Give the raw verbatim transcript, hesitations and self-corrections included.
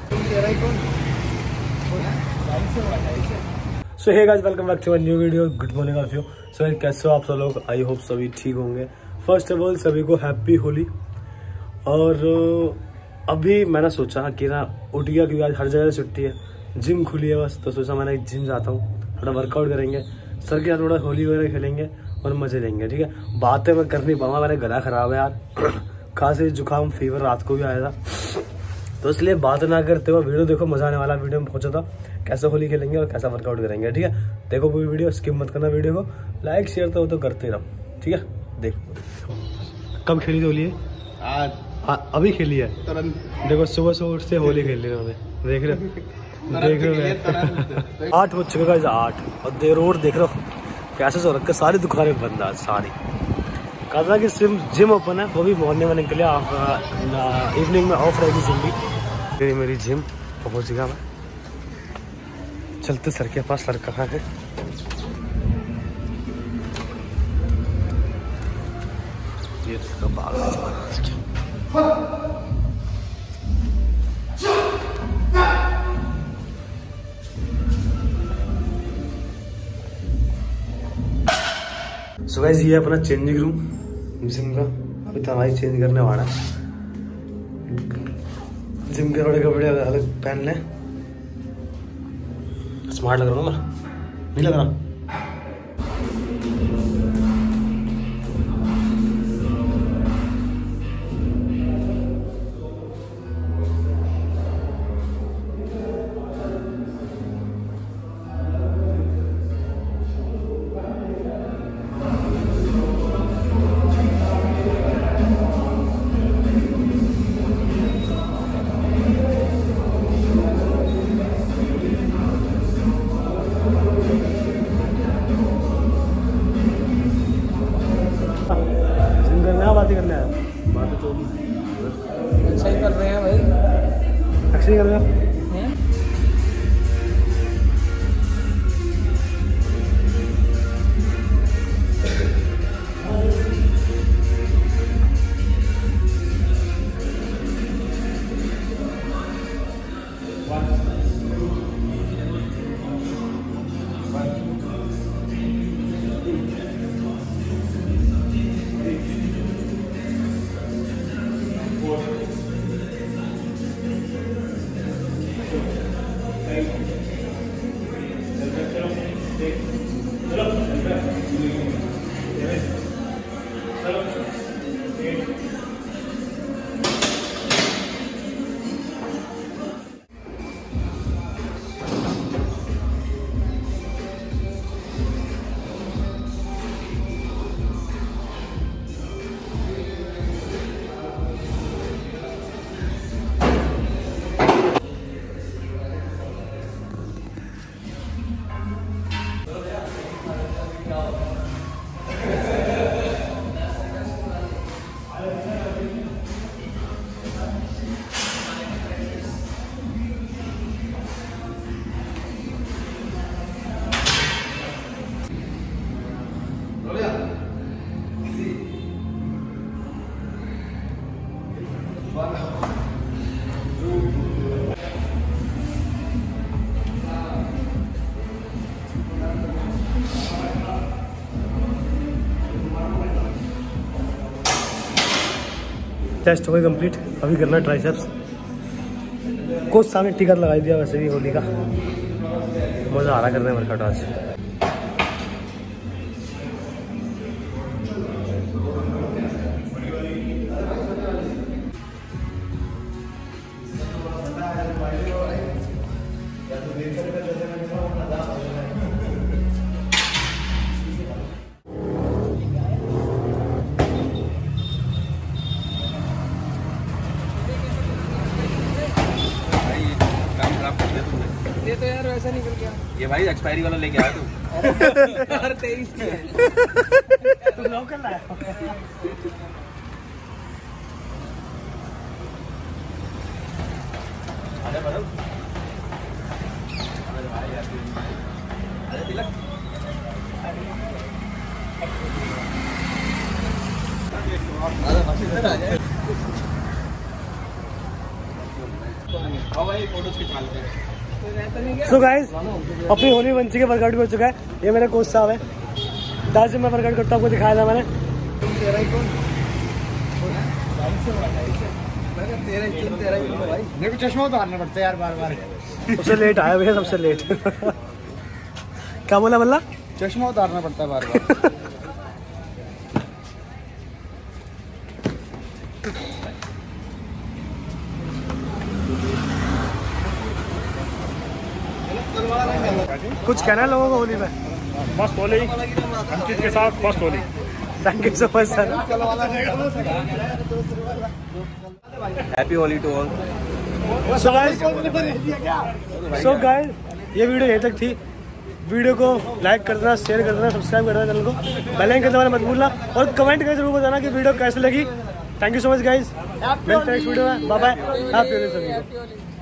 So hey guys, welcome back to my new video. Good morning all of you. So कैसे हो आप सब लोग? आई होप सभी ठीक होंगे। फर्स्ट ऑफ ऑल सभी को हैप्पी होली। और अभी मैंने सोचा कि ना उठ गया, क्योंकि आज हर जगह से छुट्टी है, जिम खुली है बस, तो सोचा मैंने जिम जाता हूँ, थोड़ा वर्कआउट करेंगे, सर के साथ थोड़ा होली वगैरह खेलेंगे और मजे लेंगे। ठीक है, बातें मैं कर नहीं पाऊंगा, मेरा गला खराब है यार, खांसी जुकाम फीवर रात को भी आया था, तो इसलिए बात ना करते हुए वीडियो देखो, मजा आने वाला। वीडियो में पहुंचा था कैसे होली खेलेंगे और कैसा वर्कआउट करेंगे। ठीक है, देखो पूरी वीडियो, स्किप मत करना वीडियो को, लाइक शेयर तो वो तो करते रहो। ठीक है, देखो कब खेली थी होली? आज। हाँ, अभी खेली है तुरंत। देखो सुबह सुबह उठ से होली खेल ली उन्होंने, देख रहे देख रहे आठ बज चुके का, आठ। और दे रोड देख रहे हो कैसे सो रखा, सारी दुकानें बंद है सारी। कहा था कि सिर्फ जिम ओपन है, वो भी मॉर्निंग में निकले, इवनिंग में ऑफ रहेगी जिम भी। मेरी मेरी जिम पहुंच गया मैं, चलते सर के पास। सर कहाँ है? ये तो बाग सो गाइस, ये अपना चेंजिंग रूम जिम का। अभी तो हमारी चेंज करने वाला है, जिम के थोड़े कपड़े अलग पहन लें। स्मार्ट लग रहा हूँ मैं, नहीं लग रहा? बातें करने आया, बातें तो अच्छा ही कर रहे हैं भाई, अच्छा ही कर रहे हैं। टेस्ट हो गई कंप्लीट, अभी करना ट्राइसेप्स। कुछ सामने टिकट लगाई दिया, वैसे भी होली का मज़ा आ रहा करने में वर्कआउट आज। ये तो यार वैसा निकल गया। ये भाई एक्सपायरी वाला लेके आया तू। यार तेईस की है। तू लोकल लाया। अरे बड़ो। अरे तिलक। अरे बस इधर आ जाए। सो गाइस अपनी होली वंशी के वर्कआउट भी हो चुका है। ये मेरे कोच साहब है, दस दिन में वर्कआउट करता हूँ, आपको दिखाया था मैंने। मेरे को चश्मा उतारना पड़ता है यार बार बार। सबसे लेट आया भैया, सबसे लेट। क्या बोला बल्ला? चश्मा उतारना पड़ता है बार बार। कुछ कहना है लोगों को होली में? मस्त होली, अंकित के साथ मस्त Holi. Thank you so much sir. Happy Holi to all. So guys so guys ये वीडियो यहीं तक थी। वीडियो को लाइक कर देना, शेयर कर देना, सब्सक्राइब कर देना चैनल को, बेल आइकन दबाना मत भूलना और कमेंट करके जरूर बताना कि वीडियो कैसे लगी। Thank you so much guys, मिलते हैं नेक्स्ट वीडियो में। बाय बाय, हैप्पी होली सभी को।